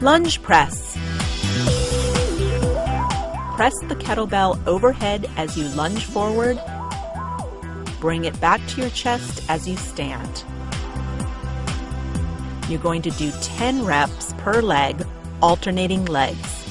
Lunge press. Press the kettlebell overhead as you lunge forward. Bring it back to your chest as you stand. You're going to do 10 reps per leg, alternating legs.